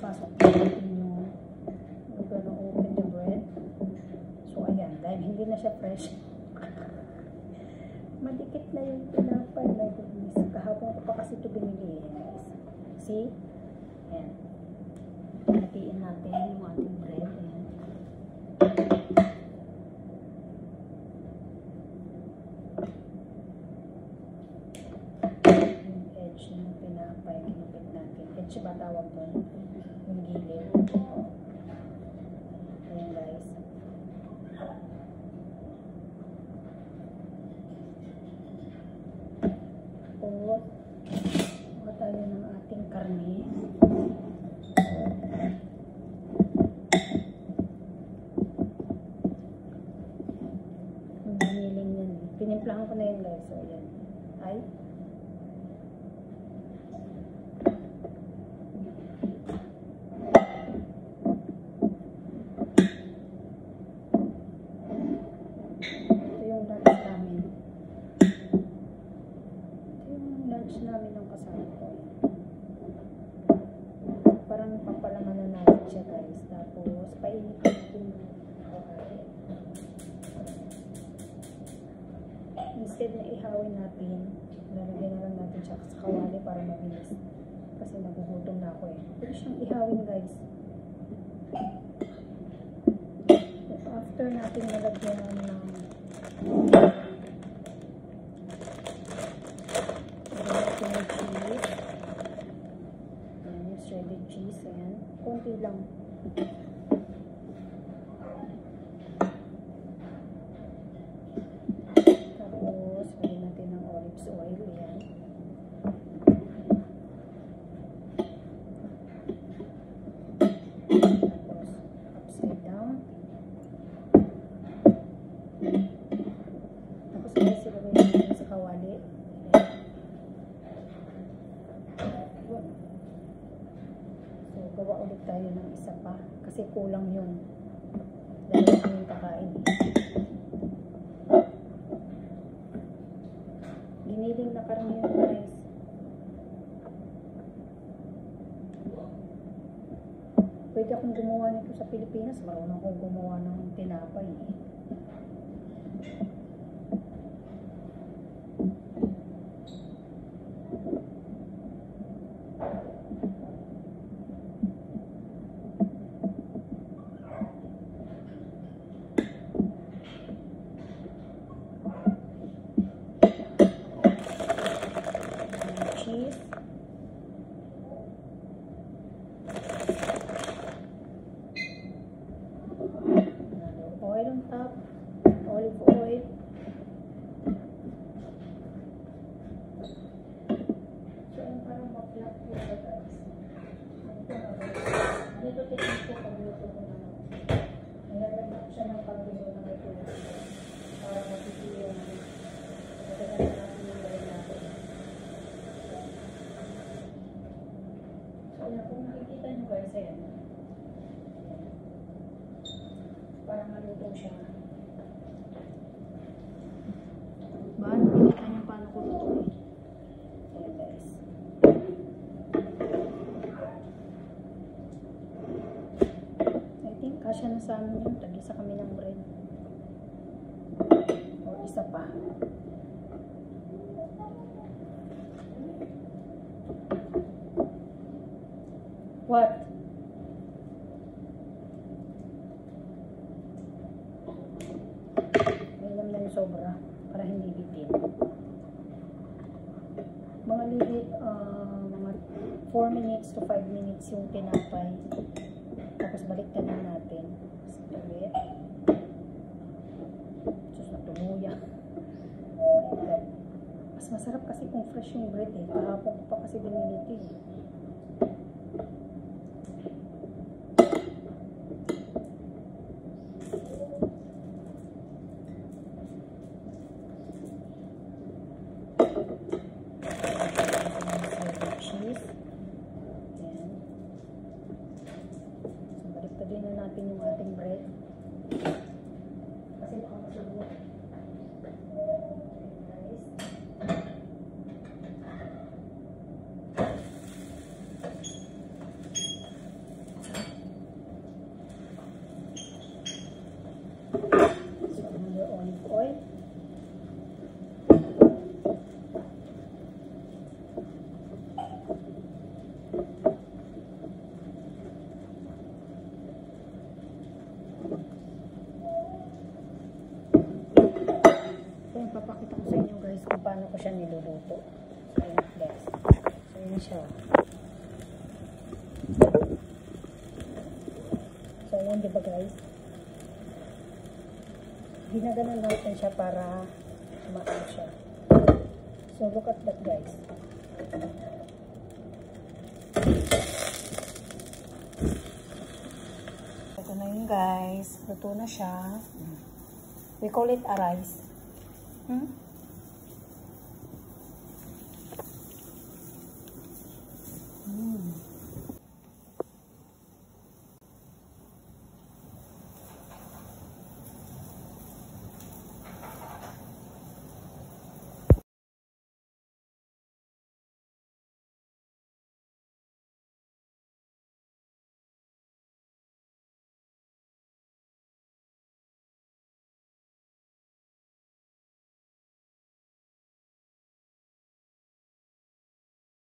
ipapasok natin yung we're gonna open the bread. So ayan, dahil hindi na siya fresh. Madikit na yung tinapay. My goodness. Kahapon ko pa kasi ito binili guys. See? Ayan. Hatiin natin yung ating bread. Ayan. Yung edge ng tinapay. Kinupit natin. Edge ba tawag doon? Yung gilid. Ayan guys. Tapos, kuha tayo ng ating karne. Ang biniling yan. Pinimplahan ko na yun guys. So, ayan. Ay. Ito yung lunch namin. Namin ng kasama ko. Parang papalaman na natin siya guys. Tapos, painitin natin instead na ihawin natin, lalagyan na lang natin siya sa kawali para mabilis. Kasi nagugutom na ako eh. Pwede siyang ihawin guys. After natin nalagyan ng shredded cheese, ayan. Konti lang. Tapos, lagyan natin ng olive oil, ayan. Tapos, upside down. Tapos, ilagay natin sa kawali. Gawa ulit tayo ng isa pa kasi kulang yun dahil ito yung kakain. Giniling na karne yun guys. Pwede akong gumawa nito sa Pilipinas, marunong akong gumawa ng tinapay eh. Oil on top, olive oil. So, yung parang ma-flat po ito guys. Dito tingin ko pagluto ko na. Nilagyan siya ng pagluto na may tulad. Para matitili yung matagalan natin yung gawin natin. So, yan, kung nakikita nyo guys, ayan. Para maluto siya. Ba? Nakikita niyo paano ko luto eh. Ayan guys. I think kasya na sa amin yun. Tag-isa kami ng bread. O isa pa. What? Sobra para hindi bitin. Mga ligit mga 4 minutes to 5 minutes yung tinapay. Tapos baliktad na natin. Ulit. Sus, natuluya. Oh my God. Mas masarap kasi kung fresh yung bread eh. Kahapon ko pa kasi biniliti eh. Baliktadin na natin yung ating bread. Kasi baka masulo. guys kung paano ko siya niluluto. So, ayun guys. So, yun siya. So, ayun, diba guys? Ginaganon natin siya para tumakas siya. So, look at that guys. Ito na yun guys. Luto na siya. We call it a rice.